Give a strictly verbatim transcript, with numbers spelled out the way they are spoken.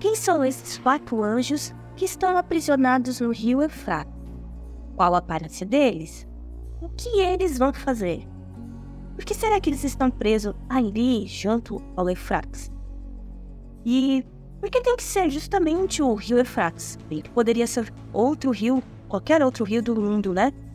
Quem são esses quatro anjos que estão aprisionados no rio Eufrates? Qual a aparência deles? O que eles vão fazer? Por que será que eles estão presos ali, junto ao Eufrates? E por que tem que ser justamente o rio Eufrates? Ele poderia ser outro rio, qualquer outro rio do mundo, né?